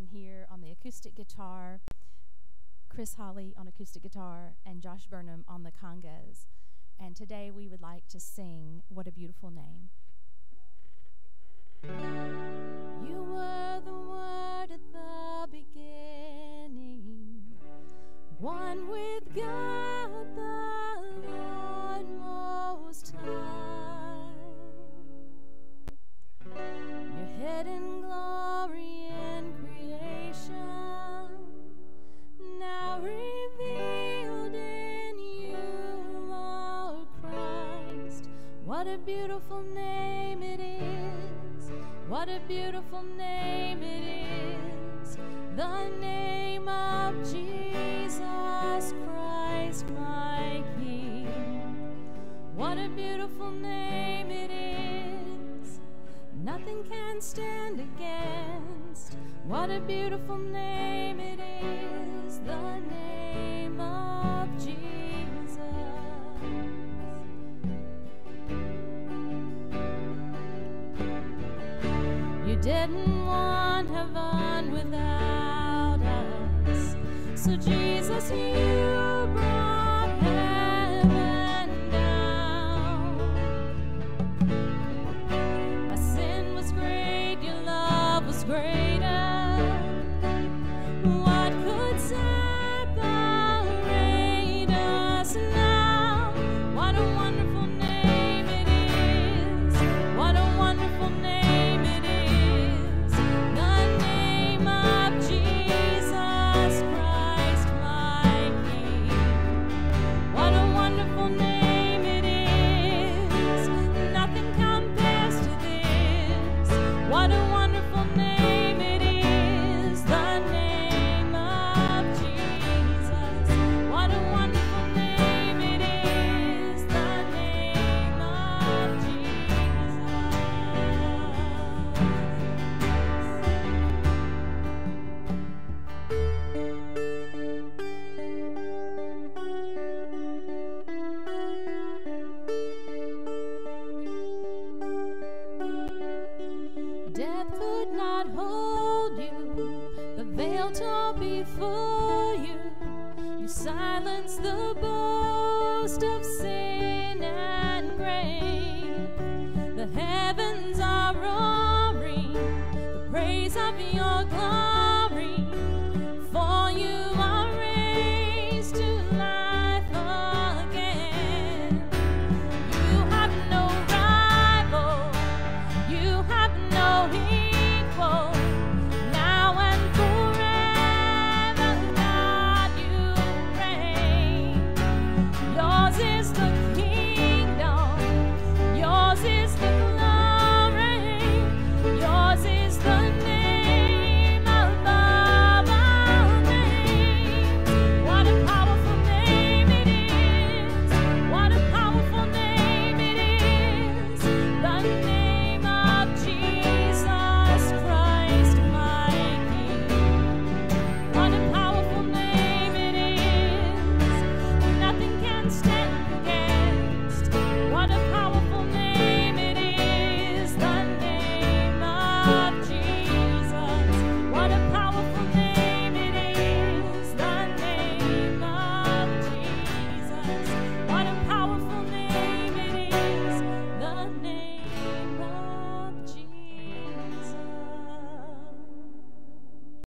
here on the acoustic guitar, Chris Holly on acoustic guitar, and Josh Burnham on the congas. And today we would like to sing What a Beautiful Name. You were the Word at the beginning, one with God the Lord Most High. Your head in glory and creation, now revealed in you, O Christ. What a beautiful name it is. What a beautiful name it is. The name of Jesus Christ, my King. What a beautiful name it is. Nothing can stand against. What a beautiful name it is. The name of Jesus. You didn't want heaven without us, so Jesus, you brought heaven down. My sin was great, your love was greater. What could separate us now? What a wonderful name it is. What a wonderful name it is. The name of Jesus Christ, my King. What a wonderful name it is. Nothing compares to this. What a wonderful name it is. The name of Jesus. What a wonderful name it is. The name of Jesus. Death could not hold you, the veil tore before you. You silenced the boast of